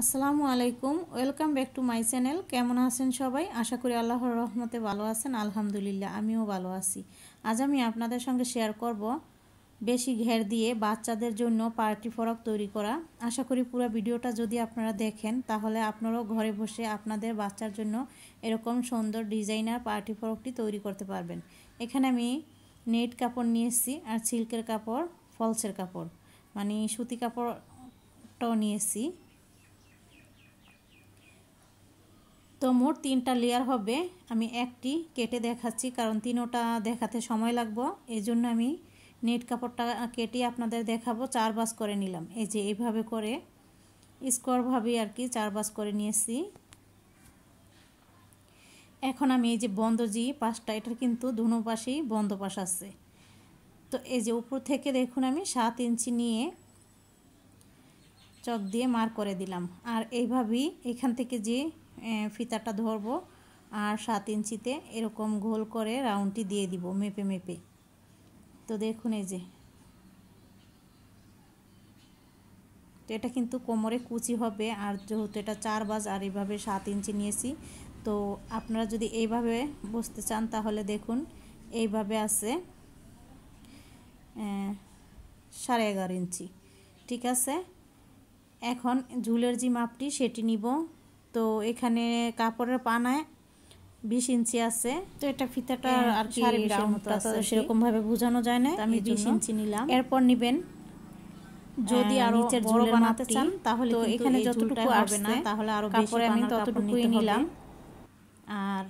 আসসালামু আলাইকুম, welcome back to my channel. কেমন আছেন সবাই? আশা করি আল্লাহর রহমতে ভালো আছেন। আলহামদুলিল্লাহ, আমিও ভালো আছি। আজ আমি আপনাদের সঙ্গে শেয়ার করব বেশি ঘের দিয়ে বাচ্চাদের জন্য পার্টি ফ্রক তৈরি করা। আশা করি পুরো ভিডিওটা যদি আপনারা দেখেন তাহলে আপনারাও ঘরে বসে আপনাদের বাচ্চার জন্য এরকম সুন্দর ডিজাইনার পার্টি ফ্রকটি তৈরি করতে পারবেন। এখানে আমি নেট কাপড় নিয়েছি আর সিল্কের কাপড়, ফলসের কাপড় মানে সুতি কাপড়টাও নিয়েছি। তো মোট 3টা লেয়ার হবে। আমি একটি কেটে দেখাচ্ছি কারণ তিনোটা দেখাতে সময় লাগবে। এই জন্য আমি নেট কাপড়টা কেটে আপনাদের দেখাবো। 4 ভাঁজ করে নিলাম। এই যে এইভাবে করে স্কোয়ারভাবে আর কি 4 ভাঁজ করে নিয়েছি। এখন আমি এই যে বন্ধ জি পাশটা, এটার কিন্তু দুনো পাশেই বন্ধ পাশ আছে। তো এই যে উপর থেকে দেখুন আমি 7 ইঞ্চি নিয়ে চক দিয়ে মার্ক করে দিলাম। আর এইভাবেই এখান থেকে যে ফিতাটা ধরবো আর 7 ইঞ্চিতে এরকম গোল করে রাউন্ডটি দিয়ে দিব মেপে মেপে। তো দেখুন এই যে, তো এটা কিন্তু কোমরে কুচি হবে। আর যেহেতু এটা 4 ভাঁজ আর এইভাবে 7 ইঞ্চি নিয়েছি, তো আপনারা যদি এইভাবে বসতে চান তাহলে দেখুন এইভাবে আছে 11.5 ইঞ্চি। ঠিক আছে, এখন ঝুলের যে মাপটি সেটি নিব। তো এখানে কাপড়ের পানায় 20 ইঞ্চি আছে। তো এটা ফিতাটা আর কি রাউন্ডটা তো সেরকম ভাবে বোঝানো যায় না, আমি 20 ইঞ্চি নিলাম। এরপর নেবেন যদি আরো নিচের ঝুল বানাতে চান তাহলে এখানে যতটুকু আসবে না তাহলে আরো বেশি আমি ততটুকুই নিলাম। আর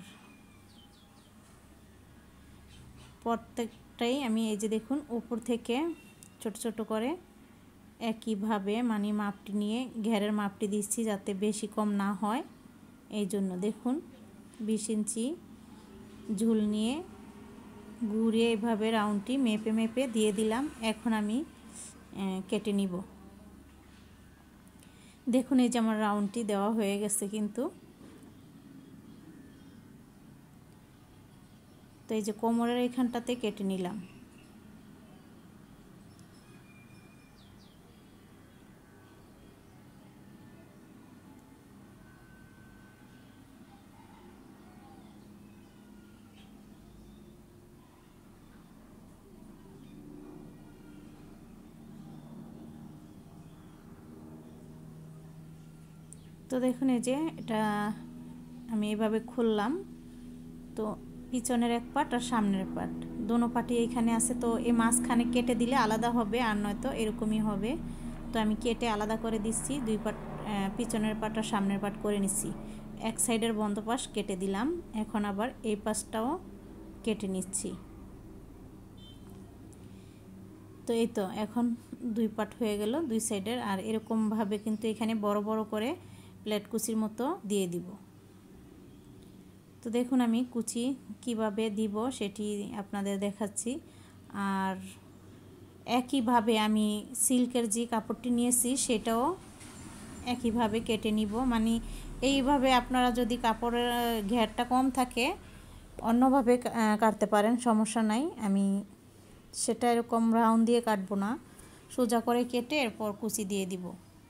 প্রত্যেকটাই আমি এই যে দেখুন উপর থেকে ছোট ছোট করে একইভাবে মানে মাপটি নিয়ে ঘেরের মাপটি দিচ্ছি যাতে বেশি কম না হয়। এই জন্য দেখুন 20 ইঞ্চি ঝুল নিয়ে ঘুরিয়ে এইভাবে রাউন্ডটি মেপে মেপে দিয়ে দিলাম। এখন আমি কেটে নিব। দেখুন এই যে আমার রাউন্ডটি দেওয়া হয়ে গেছে কিন্তু। তো এই যে কোমরের এইখানটাতে কেটে নিলাম। তো দেখুন এই যে এটা আমি এভাবে খুললাম। তো পিছনের এক পাট আর সামনের পাট দোনো পাটি এইখানে আছে। তো এই মাঝখানে কেটে দিলে আলাদা হবে, আর নয়তো এরকমই হবে। তো আমি কেটে আলাদা করে দিচ্ছি। 2 পাট পিছনের পাট আর সামনের পাট করে নিচ্ছি। এক সাইডের বন্ধ পাশ কেটে দিলাম। এখন আবার এই পাশটাও কেটে নিচ্ছি। তো এই তো এখন 2 পাট হয়ে গেল 2 সাইডের। আর এরকমভাবে কিন্তু এখানে বড় বড় করে প্লেট কুচির মতো দিয়ে দিব। তো দেখুন আমি কুচি কিভাবে দিব সেটি আপনাদের দেখাচ্ছি। আর একইভাবে আমি সিল্কের যে কাপড়টি নিয়েছি সেটাও একইভাবে কেটে নিব। মানে এইভাবে আপনারা যদি কাপড়ের ঘেরটা কম থাকে অন্যভাবে কাটতে পারেন, সমস্যা নাই। আমি সেটা এরকম রাউন্ড দিয়ে কাটবো না, সোজা করে কেটে এরপর কুচি দিয়ে দিব।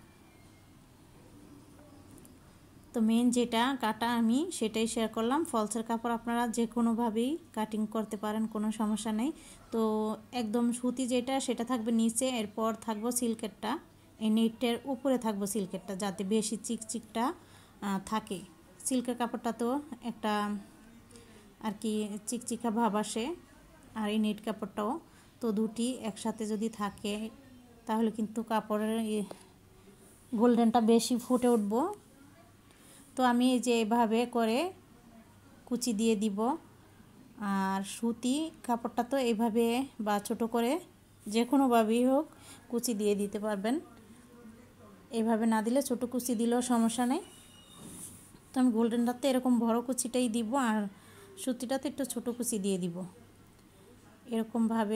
তো মেন যেটা কাটা আমি সেটাই শেয়ার করলাম। ফলসের কাপড় আপনারা যে কোনোভাবেই কাটিং করতে পারেন, কোনো সমস্যা নেই। তো একদম সুতি যেটা সেটা থাকবে নিচে, এরপর থাকবো সিল্কেরটা, এই নেটের উপরে থাকবো সিল্কেরটা যাতে বেশি চিকচিকটা থাকে। সিল্কের কাপড়টা তো একটা আর কি চিকচিকা ভাব আসে, আর এই নেট কাপড়টাও। তো দুটি একসাথে যদি থাকে তাহলে কিন্তু কাপড়ের গোল্ডেনটা বেশি ফুটে উঠবো। তো আমি এই যে এভাবে করে কুচি দিয়ে দিব। আর সুতি কাপড়টা তো এইভাবে বা ছোট করে যে কোনোভাবেই হোক কুচি দিয়ে দিতে পারবেন। এইভাবে না দিলে ছোট কুচি দিলেও সমস্যা নেই। তো আমি গোল্ডেনটাতে এরকম বড় কুচিটাই দিব, আর সুতিটাতে একটু ছোট কুচি দিয়ে দিব। এরকমভাবে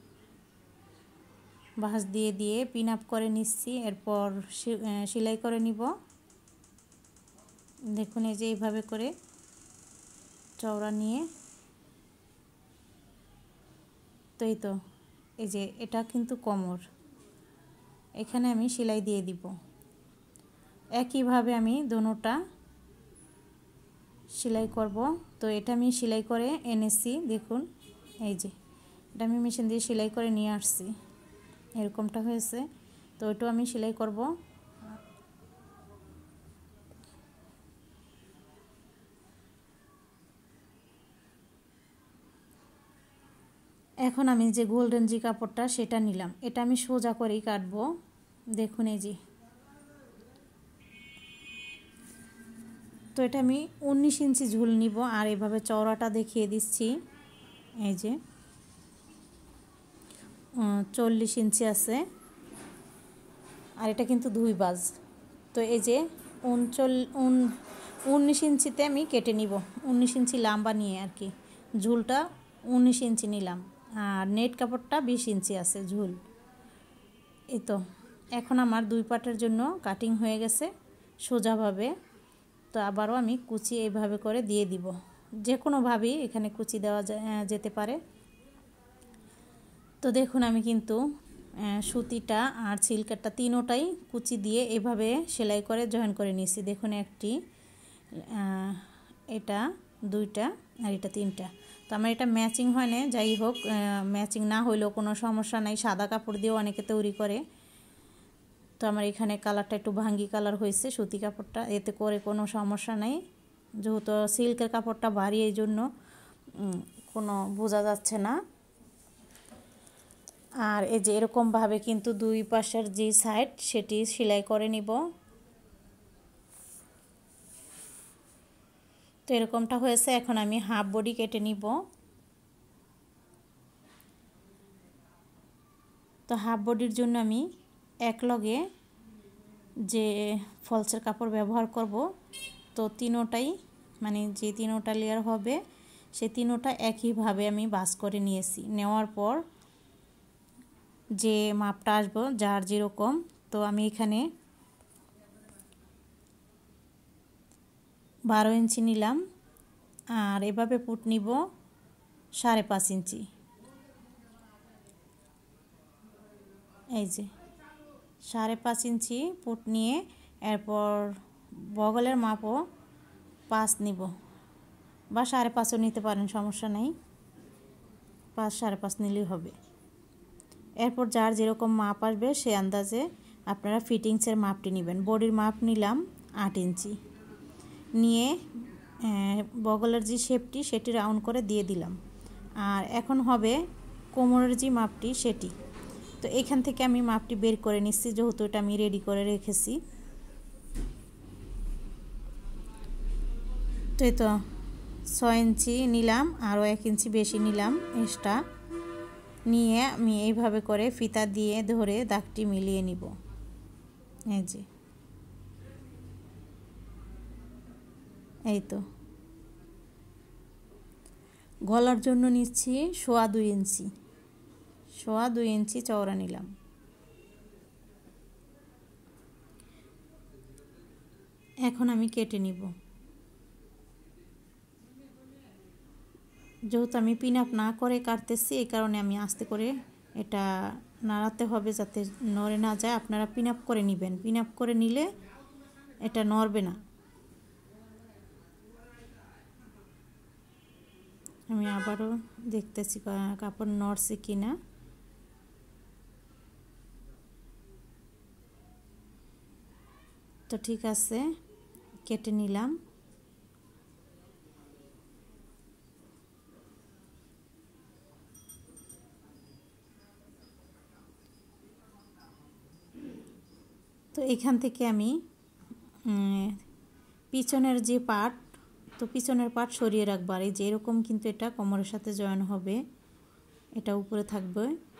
ভাঁজ দিয়ে দিয়ে পিন আপ করে নিচ্ছি। এরপর সেলাই করে নিব। দেখুন এই যে এইভাবে করে চওড়া নিয়ে, তো এই তো এই যে এটা কিন্তু কোমর, এখানে আমি সেলাই দিয়ে দিব। একইভাবে আমি দোনোটা সেলাই করব। তো এটা আমি সেলাই করে এনেছি, দেখুন এই যে এটা আমি মেশিন দিয়ে সেলাই করে নিয়ে আসছি, এরকমটা হয়েছে। তো এটাও আমি সেলাই করব। এখন আমি যে গোল্ডেন জি কাপড়টা সেটা নিলাম, এটা আমি সোজা করেই কাটবো। দেখুন এই যে, তো এটা আমি 19 ইঞ্চি ঝুল নিব আর এভাবে চওড়াটা দেখিয়ে দিচ্ছি। এই যে 40 ইঞ্চি আছে আর এটা কিন্তু 2 বাজ। তো এই যে 19 ইঞ্চিতে আমি কেটে নিব, 19 ইঞ্চি লম্বা নিয়ে আর কি। ঝুলটা 19 ইঞ্চি নিলাম আর নেট কাপড়টা 20 ইঞ্চি আছে ঝুল। এই তো এখন আমার 2 পাটের জন্য কাটিং হয়ে গেছে সোজাভাবে। তো আবারও আমি কুচি এইভাবে করে দিয়ে দিব, যে কোনোভাবেই এখানে কুচি দেওয়া যেতে পারে। তো দেখুন আমি কিন্তু সুতিটা আর সিল্কেরটা তিনোটাই কুচি দিয়ে এভাবে সেলাই করে জয়েন করে নিয়েছি। দেখুন একটি, এটা 2টা আর এটা 3টা। তো আমার এটা ম্যাচিং হয় না, যাই হোক ম্যাচিং না হইলেও কোনো সমস্যা নাই, সাদা কাপড় দিয়েও অনেকে তৈরি করে। তো আমার এখানে কালারটা একটু ভাঙ্গি কালার হয়েছে সুতি কাপড়টা, এতে করে কোনো সমস্যা নাই। যেহেতু সিল্কের কাপড়টা ভারী এই জন্য কোনো বোঝা যাচ্ছে না। আর এই যে এরকমভাবে কিন্তু 2 পাশের যে সাইড সেটি সেলাই করে নিব। তো এরকমটা হয়েছে, এখন আমি হাফ বডি কেটে নিব। তো হাফ বডির জন্য আমি এক লগে যে ফলসের কাপড় ব্যবহার করব, তো তিনোটাই মানে যে তিনোটা লেয়ার হবে সেই তিনোটা একইভাবে আমি ভাঁজ করে নিয়েছি। নেওয়ার পর যে মাপটা আসবো যার যেরকম, তো আমি এখানে 12 ইঞ্চি নিলাম আর এভাবে পুট নিব 5.5 ইঞ্চি। এই যে 5.5 ইঞ্চি পুট নিয়ে এরপর বগলের মাপও 5 নিব, বা 5.5ও নিতে পারেন, সমস্যা নেই, 5 5.5 নিলেই হবে। এরপর যার যেরকম মাপ আসবে সে আন্দাজে আপনারা ফিটিংসের মাপটি নেবেন। বডির মাপ নিলাম 8 ইঞ্চি নিয়ে বগলের যে শেপটি সেটি রাউন্ড করে দিয়ে দিলাম। আর এখন হবে কোমরের যে মাপটি সেটি, তো এখান থেকে আমি মাপটি বের করে নিচ্ছি, যেহেতু এটা আমি রেডি করে রেখেছি। তো এই তো 6 ইঞ্চি নিলাম, আরও 1 ইঞ্চি বেশি নিলাম এক্সট্রা নিয়ে আমি এইভাবে করে ফিতা দিয়ে ধরে দাগটি মিলিয়ে নিব। এই যে এই তো গলার জন্য নিচ্ছি 2.25 ইঞ্চি, 2.25 ইঞ্চি চওড়া নিলাম। এখন আমি কেটে নিব। যেহেতু আমি পিন আপ না করে কাটতেছি এই কারণে আমি আস্তে করে এটা নাড়াতে হবে যাতে নড়ে না যায়। আপনারা পিন আপ করে নেবেন, পিন আপ করে নিলে এটা নড়বে না। আমি আবারও দেখতেছি কাপড় নড়ছে কিনা। তো ঠিক আছে, কেটে নিলাম। তো এখান থেকে আমি পিছনের যে পার্ট, তো পিছনের পার্ট সরিয়ে রাখবো। আর এই যে এরকম কিন্তু এটা কোমরের সাথে জয়েন হবে, এটা উপরে থাকবে।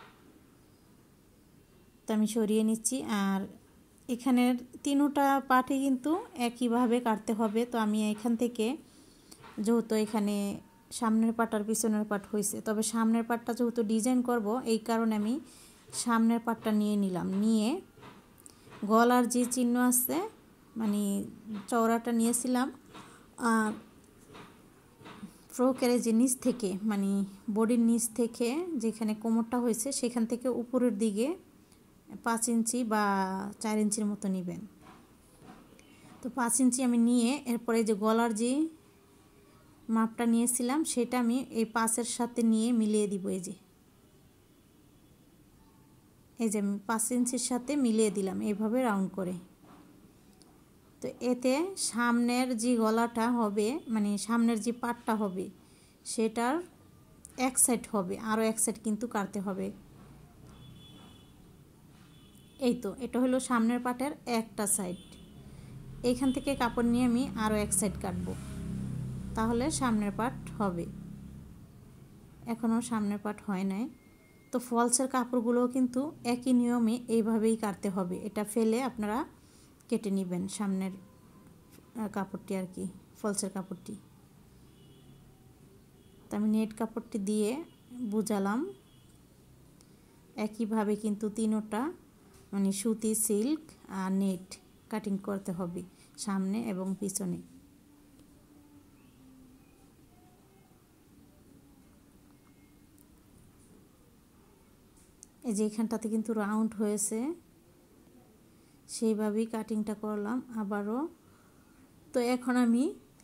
তো আমি সরিয়ে নিচ্ছি। আর এখানের তিনোটা পার্টই কিন্তু একইভাবে কাটতে হবে। তো আমি এখান থেকে যেহেতু এখানে সামনের পার্ট আর পিছনের পার্ট হয়েছে, তবে সামনের পার্টটা যেহেতু ডিজাইন করব এই কারণে আমি সামনের পার্টটা নিয়ে নিলাম। নিয়ে গলার যে চিহ্ন আছে মানে চওড়াটা নিয়েছিলাম, আর ফ্রকের যে নিচ থেকে মানে বডির নিচ থেকে যেখানে কোমরটা হয়েছে সেখান থেকে উপরের দিকে 5 ইঞ্চি বা 4 ইঞ্চির মতো নেবেন। তো 5 ইঞ্চি আমি নিয়ে এরপরে যে গলার যে মাপটা নিয়েছিলাম সেটা আমি এই 5-এর সাথে নিয়ে মিলিয়ে দিব। এই যে আমি 5 ইঞ্চির সাথে মিলিয়ে দিলাম এইভাবে রাউন্ড করে। তো এতে সামনের যে গলাটা হবে মানে সামনের যে পাটটা হবে সেটার এক সাইড হবে, আরও এক সাইড কিন্তু কাটতে হবে। এই তো এটা হলো সামনের পাটের একটা সাইড। এইখান থেকে কাপড় নিয়ে আমি আরও এক সাইড কাটবো, তাহলে সামনের পাট হবে। এখনও সামনের পাট হয় নাই। তো ফলসের কাপড়গুলোও কিন্তু একই নিয়মে এইভাবেই কাটতে হবে। এটা ফেলে আপনারা কেটে নেবেন সামনের কাপড়টি আর কি, ফলসের কাপড়টি। তো আমি নেট কাপড়টি দিয়ে বুঝালাম। একইভাবে কিন্তু তিনোটা মানে সুতি, সিল্ক আর নেট কাটিং করতে হবে সামনে এবং পিছনে। এই যে এখানটাতে কিন্তু রাউন্ড হয়েছে, সেইভাবেই কাটিংটা করলাম আবারও। তো এখন আমি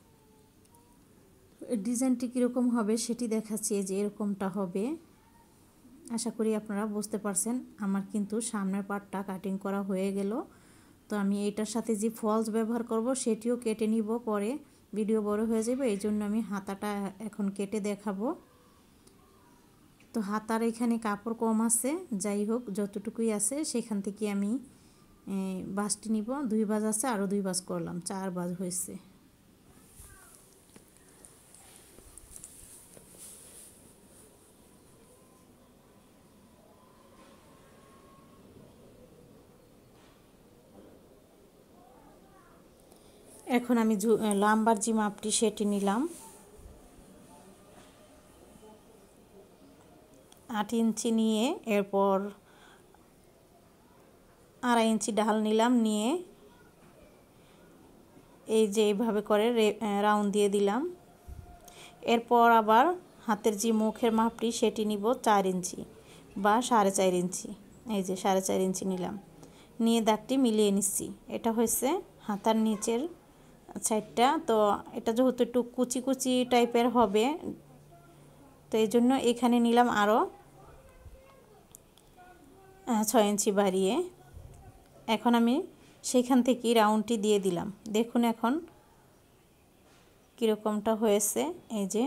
ডিজাইনটি কীরকম হবে সেটি দেখাচ্ছি। যে এরকমটা হবে, আশা করি আপনারা বুঝতে পারছেন। আমার কিন্তু সামনের পার্টটা কাটিং করা হয়ে গেল। তো আমি এইটার সাথে যে ফলস ব্যবহার করব সেটিও কেটে নিব, পরে ভিডিও বড় হয়ে যাবে, এই জন্য আমি হাতাটা এখন কেটে দেখাবো। তো হাতার এখানে কাপড় কম আছে, যাই হোক যতটুকুই আছে সেখান থেকে আমি বাঁশটি নিব। 2 বাজ আছে, আরও 2 বাজ করলাম, 4 বাজ হয়েছে। এখন আমি লাম্বার যে মাপটি সেটি নিলাম। 8 ইঞ্চি নিয়ে এরপর 2.5 ইঞ্চি ঢাল নিলাম, নিয়ে এই যে এইভাবে করে রাউন্ড দিয়ে দিলাম। এরপর আবার হাতের যে মুখের মাপটি সেটি নিব 4 ইঞ্চি বা 4.5 ইঞ্চি। এই যে 4.5 ইঞ্চি নিলাম, নিয়ে দাগটি মিলিয়ে নিচ্ছি। এটা হয়েছে হাতার নিচের সাইডটা। তো এটা যেহেতু একটু কুচি কুচি টাইপের হবে, তো এই জন্য এখানে নিলাম আরও 6 ইঞ্চি বাড়িয়ে। এখন আমি সেখান থেকে রাউন্ডটি দিয়ে দিলাম। দেখুন এখন কীরকমটা হয়েছে। এই যে,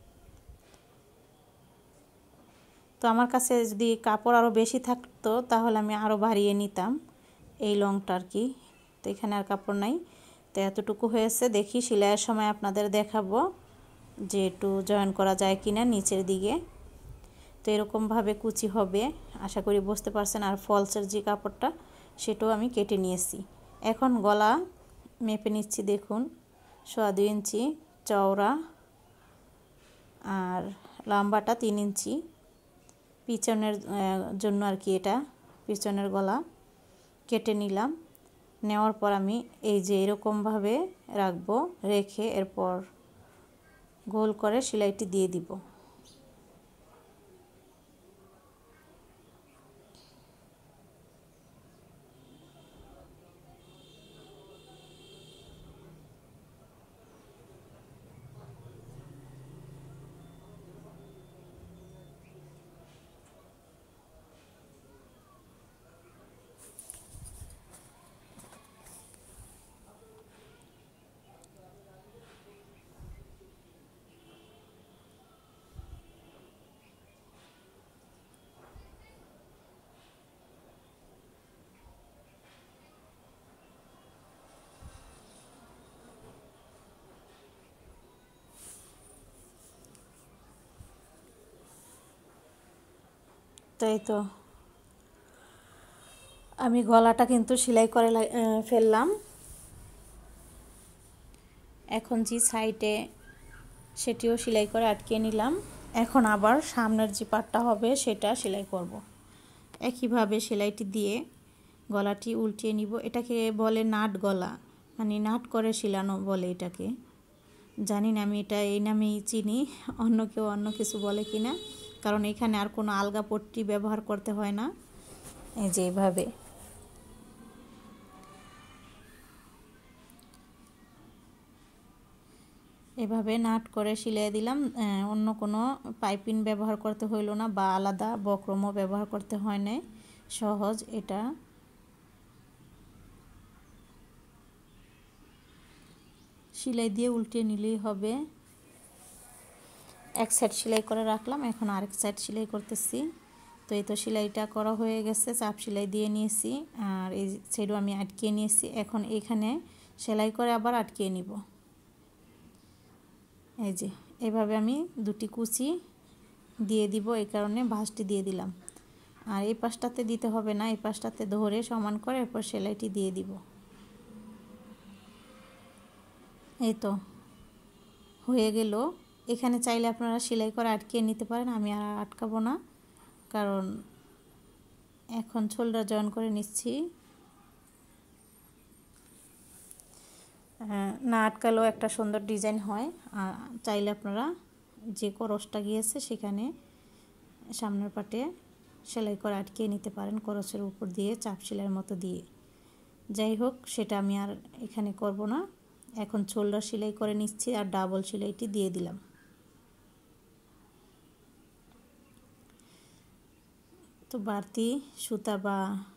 তো আমার কাছে যদি কাপড় আরও বেশি থাকতো তাহলে আমি আরও বাড়িয়ে নিতাম এই লংটা আর কি। তো এখানে আর কাপড় নাই, তো এতটুকু হয়েছে। দেখি সেলাইয়ের সময় আপনাদের দেখাবো যে একটু জয়েন করা যায় কিনা নিচের দিকে। তো এরকমভাবে কুচি হবে, আশা করি বুঝতে পারছেন। আর ফলসের যে কাপড়টা সেটাও আমি কেটে নিয়েছি। এখন গলা মেপে নিচ্ছি। দেখুন 2.25 ইঞ্চি চওড়া আর লম্বাটা 3 ইঞ্চি পিছনের জন্য আর কি। এটা পিছনের গলা কেটে নিলাম। নেওয়ার পর আমি এই যে এরকমভাবে রাখবো, রেখে এরপর গোল করে সেলাইটি দিয়ে দিব। তাই তো আমি গলাটা কিন্তু সেলাই করে ফেললাম। এখন যে সাইডে সেটিও সেলাই করে আটকে নিলাম। এখন আবার সামনের যে পাটটা হবে সেটা সেলাই করব। একইভাবে সেলাইটি দিয়ে গলাটি উল্টিয়ে নিব। এটাকে বলে নাট গলা, মানে নাট করে সেলানো বলে এটাকে। জানি না, আমি এটা এই নামেই চিনি, অন্য কেউ অন্য কিছু বলে কিনা, কারণ এখানে আর কোনো আলগা পট্টি ব্যবহার করতে হয় না। এই যে এইভাবে। তো এই তো এভাবে নাট করে সেলাই দিলাম। অন্য কোনো পাইপিং ব্যবহার করতে হইল না বা আলাদা বক্রমও ব্যবহার করতে হয় না, সহজ এটা। সেলাই দিয়ে উল্টে নিলেই হবে। এক সাইড সেলাই করে রাখলাম, এখন আরেক সাইড সেলাই করতেছি। তো এই তো সেলাইটা করা হয়ে গেছে, চাপ সেলাই দিয়ে নিয়েছি আর এই সাইডও আমি আটকিয়ে নিয়েছি। এখন এখানে সেলাই করে আবার আটকিয়ে নিব। এই যে এভাবে আমি দুটি কুচি দিয়ে দিব, এই কারণে ভাঁজটি দিয়ে দিলাম। আর এই পাশটাতে দিতে হবে না, এই পাশটাতে ধরে সমান করে এরপর সেলাইটি দিয়ে দিব। এই তো হয়ে গেল। এখানে চাইলে আপনারা সেলাই করে আটকিয়ে নিতে পারেন, আমি আর আটকাবো না, কারণ এখন শোল্ডার জয়েন করে নিচ্ছি। না আটকালেও একটা সুন্দর ডিজাইন হয়। চাইলে আপনারা যে করসটা গিয়েছে সেখানে সামনের পাটে সেলাই করে আটকিয়ে নিতে পারেন, করসের উপর দিয়ে চাপ সেলাইয়ের মতো দিয়ে। যাই হোক, সেটা আমি আর এখানে করব না। এখন শোল্ডার সেলাই করে নিচ্ছি আর ডাবল সেলাইটি দিয়ে দিলাম। তো বাড়তি সুতা বা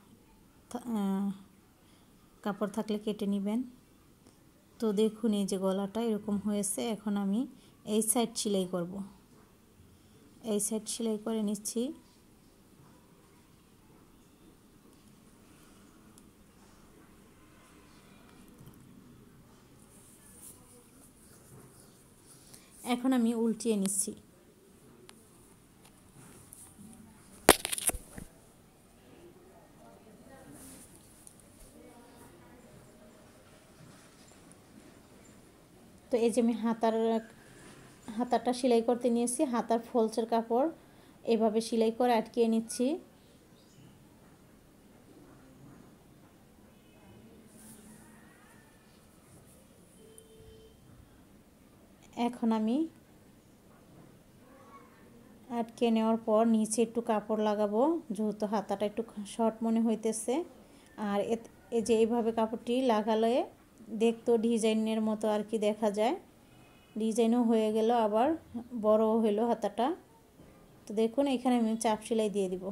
কাপড় থাকলে কেটে নেবেন। তো দেখুন এই যে গলাটা এরকম হয়েছে। এখন আমি এই সাইড সেলাই করব, এই সাইড সেলাই করে নিচ্ছি। এখন আমি উল্টিয়ে নিচ্ছি। তো এই যে আমি হাতাটা সেলাই করতে নিয়েছি, হাতার ফলসের কাপড় এভাবে সেলাই করে আটকিয়ে নিচ্ছি। এখন আমি আটকে নেওয়ার পর নিচে একটু কাপড় লাগাবো, যেহেতু হাতাটা একটু শর্ট মনে হইতেছে। আর এই যে এইভাবে কাপড়টি লাগালে দেখতেও ডিজাইনের মতো আর কি দেখা যায়, ডিজাইনও হয়ে গেল, আবার বড়ও হলো হাতাটা। তো দেখুন এখানে আমি চাপ সেলাই দিয়ে দিব।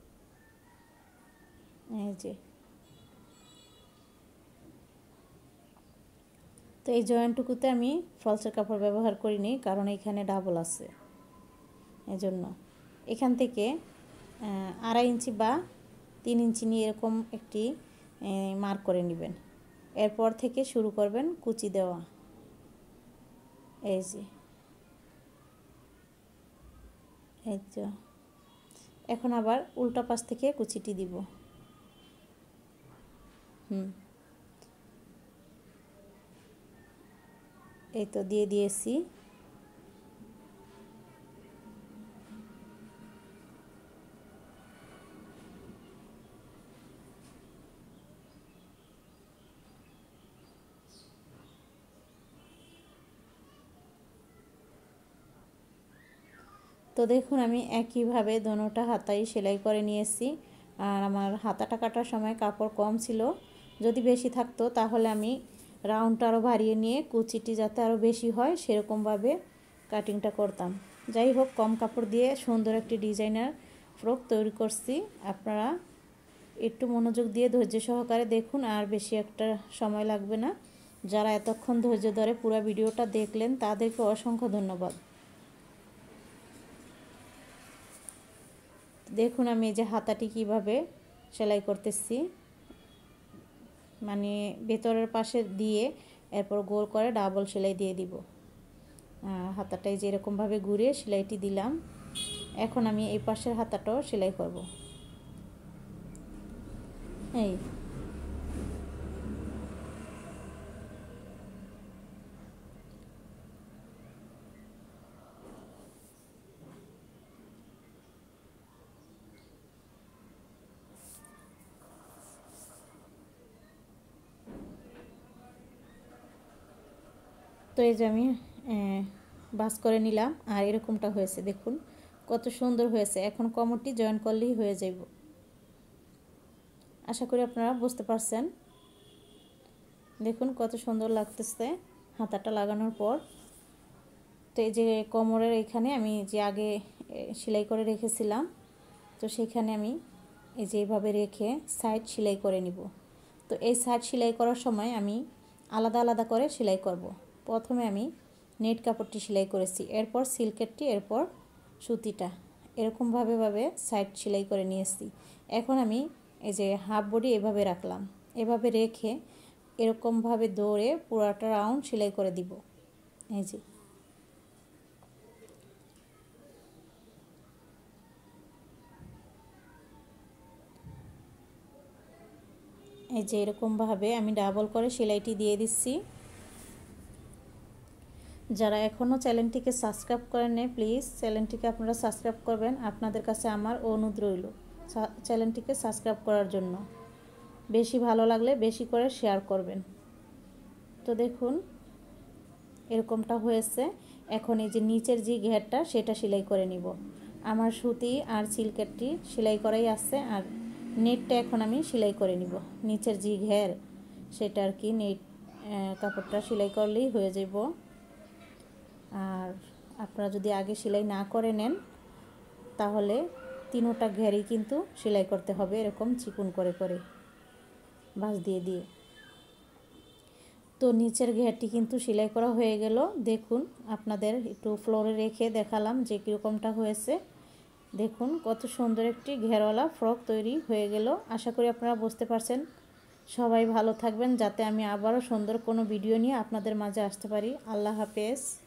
এই যে, তো এই জয়েন্টটুকুতে আমি ফলসের কাপড় ব্যবহার করিনি, কারণ এখানে ডাবল আছে, এজন্য এখান থেকে 2.5 ইঞ্চি বা 3 ইঞ্চি নিয়ে এরকম একটি মার্ক করে নেবেন। এরপর থেকে শুরু করবেন কুচি দেওয়া। এই যে, এই তো এখন আবার উল্টা পাশ থেকে কুচিটি দিব। এই তো দিয়ে দিয়েছি। তো দেখুন আমি একইভাবে দোনোটা হাতাই সেলাই করে নিয়েছি। আর আমার হাতাটা কাটার সময় কাপড় কম ছিল, যদি বেশি থাকতো তাহলে আমি রাউন্ডটা আরও বাড়িয়ে নিয়ে কুচিটি যাতে আরও বেশি হয় সেরকমভাবে কাটিংটা করতাম। যাই হোক, কম কাপড় দিয়ে সুন্দর একটি ডিজাইনার ফ্রক তৈরি করছি। আপনারা একটু মনোযোগ দিয়ে ধৈর্য সহকারে দেখুন, আর বেশি একটা সময় লাগবে না। যারা এতক্ষণ ধৈর্য ধরে পুরো ভিডিওটা দেখলেন তাদেরকে অসংখ্য ধন্যবাদ। দেখুন আমি এই যে হাতাটি কিভাবে সেলাই করতেছি, মানে ভেতরের পাশে দিয়ে এরপর গোল করে ডাবল সেলাই দিয়ে দিব। হাতাটাই যে এরকমভাবে ঘুরিয়ে সেলাইটি দিলাম। এখন আমি এই পাশের হাতাটাও সেলাই করব। এই তো এই যে আমি বাস করে নিলাম, আর এরকমটা হয়েছে। দেখুন কত সুন্দর হয়েছে। এখন কোমরটি জয়েন করলেই হয়ে যাইব। আশা করি আপনারা বুঝতে পারছেন। দেখুন কত সুন্দর লাগতেছে হাতাটা লাগানোর পর। তো এই যে কোমরের এখানে আমি যে আগে সেলাই করে রেখেছিলাম, তো সেখানে আমি এই যে এইভাবে রেখে সাইড সেলাই করে নিব। তো এই সাইড সেলাই করার সময় আমি আলাদা আলাদা করে সেলাই করব। প্রথমে আমি নেট কাপড়টি সেলাই করেছি, এরপর সিল্কেরটি, এরপর সুতিটা, এরকমভাবে সাইড সেলাই করে নিয়েছি। এখন আমি এই যে হাফ বডি এভাবে রাখলাম, এভাবে রেখে এরকমভাবে দৌড়ে পুরোটা রাউন্ড সেলাই করে দিব। এই যে এরকমভাবে আমি ডাবল করে সেলাইটি দিয়ে দিচ্ছি। যারা এখনও চ্যানেলটিকে সাবস্ক্রাইব করেন নাই, প্লিজ চ্যানেলটিকে আপনারা সাবস্ক্রাইব করবেন। আপনাদের কাছে আমার অনুরোধ রইল চ্যানেলটিকে সাবস্ক্রাইব করার জন্য। বেশি ভালো লাগলে বেশি করে শেয়ার করবেন। তো দেখুন এরকমটা হয়েছে। এখন এই যে নিচের যে ঘেরটা সেটা সেলাই করে নিব। আমার সুতি আর সিল্কেরটি সেলাই করাই আছে, আর নেটটা এখন আমি সেলাই করে নিব। নিচের যে ঘের সেটা আর কি নেট কাপড়টা সেলাই করলেই হয়ে যাব। আর আপনারা যদি আগে সেলাই না করে নেন তাহলে তিনোটা ঘেরই কিন্তু সেলাই করতে হবে, এরকম চিকন করে করে ভাঁজ দিয়ে দিয়ে। তো নিচের ঘেরটি কিন্তু সেলাই করা হয়ে গেল। দেখুন আপনাদের একটু ফ্লোরে রেখে দেখালাম যে কীরকমটা হয়েছে। দেখুন কত সুন্দর একটি ঘেরওয়ালা ফ্রক তৈরি হয়ে গেল। আশা করি আপনারা বুঝতে পারছেন। সবাই ভালো থাকবেন, যাতে আমি আবারও সুন্দর কোনো ভিডিও নিয়ে আপনাদের মাঝে আসতে পারি। আল্লাহ হাফেজ।